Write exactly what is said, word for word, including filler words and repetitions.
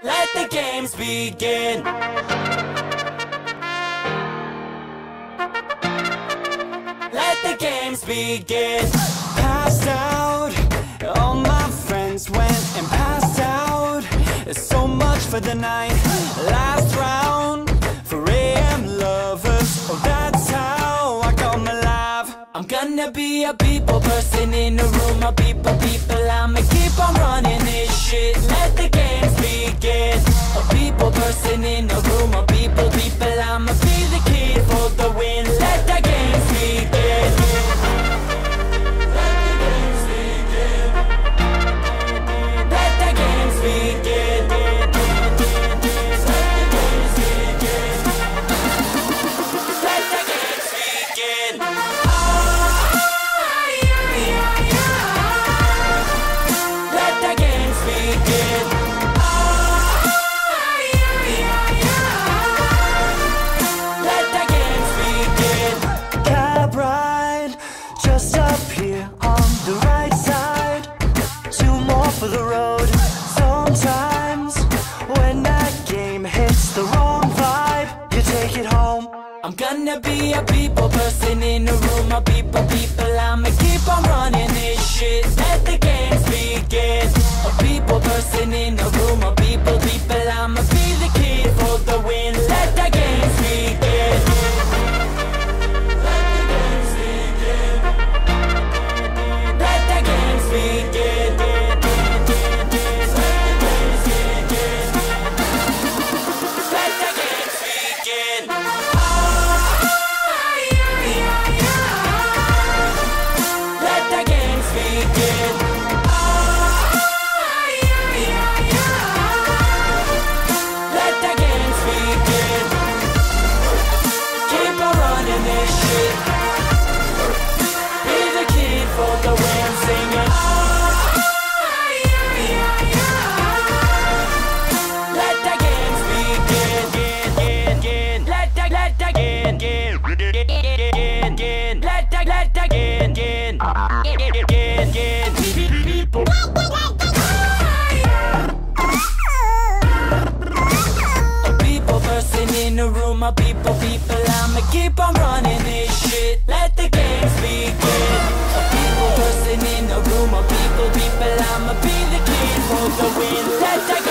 Let the games begin. Let the games begin. Passed out, all my friends went and passed out. So much for the night. Last round for A M lovers. Oh, that's how I come alive. I'm gonna be a people person in the room. A people, people, I'ma keep on running this shit. Let the games begin. A people person in the room. A people, people, I'ma be the kid for the win. Let the games begin. Let the games begin. Let the games begin. Let the games begin. Let the games begin. Let the games begin. Cab ride, just up here on the right side. Two more for the road. Sometimes when that game hits the wrong vibe, you take it home. I'm gonna be a people person in the room. A people, people, I'ma keep on running this shit. Let the games begin. A people person in the room. A people, people, I'ma be the kid for the win. Let the games begin. Let the games begin. Let the games begin. Let the games begin. Let the games begin. Let the games begin. Let the games begin. Keep on running this shit. Be the kid for the win, singing. Let the games begin. Let the let the begin. Let the let the begin. People. A people person in the room. A people, people, I'ma keep on running this shit. Let the games begin. A people person in the room. A people, people, I'ma be the kid for the win. Let the